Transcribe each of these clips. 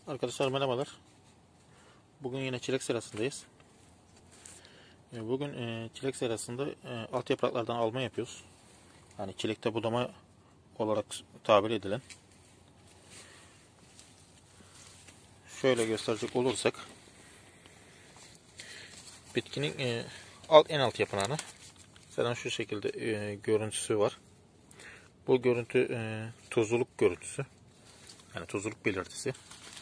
Arkadaşlar merhabalar. Bugün yine çilek serasındayız. Bugün çilek serasında alt yapraklardan alma yapıyoruz. Yani çilekte budama olarak tabir edilen. Şöyle gösterecek olursak bitkinin en alt yapınağını zaten şu şekilde görüntüsü var. Bu görüntü tuzluluk görüntüsü. Yani tuzluluk belirtisi.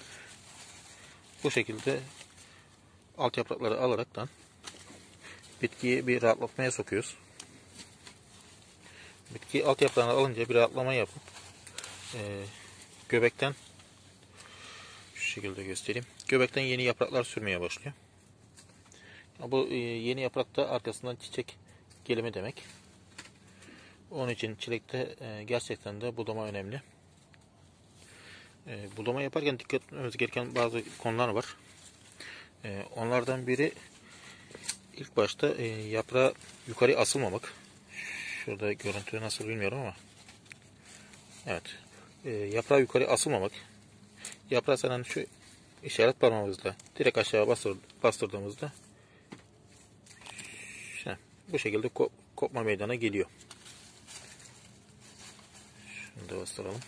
Bu şekilde alt yaprakları alaraktan bitkiyi bir rahatlatmaya sokuyoruz. Bitki alt yaprağını alınca bir rahatlama yapıp göbekten şu şekilde göstereyim. Göbekten yeni yapraklar sürmeye başlıyor. Bu yeni yaprakta arkasından çiçek gelimi demek. Onun için çilekte gerçekten de budama önemli. Budama yaparken dikkat etmemiz gereken bazı konular var. Onlardan biri ilk başta yaprağı yukarı asılmamak. Şurada görüntü nasıl bilmiyorum ama. Evet. Yaprağı yukarı asılmamak. Yaprağı sana şu işaret parmağımızla direkt aşağı bastırdığımızda bu şekilde kopma meydana geliyor. Şunu da bastıralım.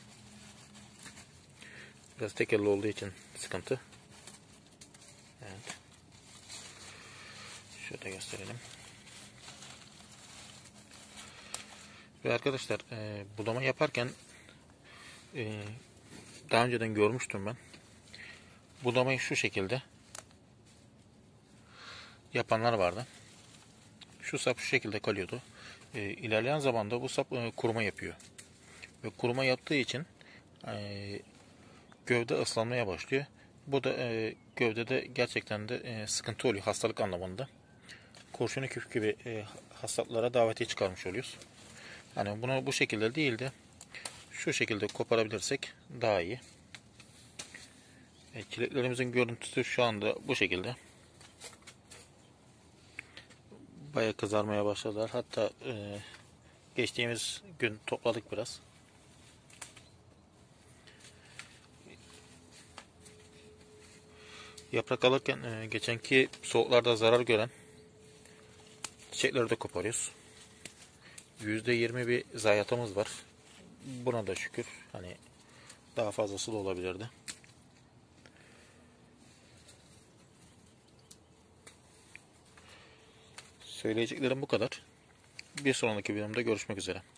Biraz tek elle olduğu için sıkıntı. Evet. Şöyle gösterelim. Ve arkadaşlar budama yaparken daha önceden görmüştüm ben. Budamayı şu şekilde yapanlar vardı. Şu sap şu şekilde kalıyordu. İlerleyen zamanda bu sap kuruma yapıyor. Ve kuruma yaptığı için gövde ıslanmaya başlıyor. Bu da gövdede gerçekten de sıkıntı oluyor hastalık anlamında. Kurşunu küf gibi hastalıklara davetiye çıkarmış oluyoruz. Hani bunu bu şekilde değil de şu şekilde koparabilirsek daha iyi. Çileklerimizin görüntüsü şu anda bu şekilde. Bayağı kızarmaya başladılar. Hatta geçtiğimiz gün topladık biraz. Yaprak alırken geçenki soğuklarda zarar gören çiçekleri de koparıyoruz. %20 bir zayiatımız var. Buna da şükür. Hani daha fazlası da olabilirdi. Söyleyeceklerim bu kadar. Bir sonraki videomda görüşmek üzere.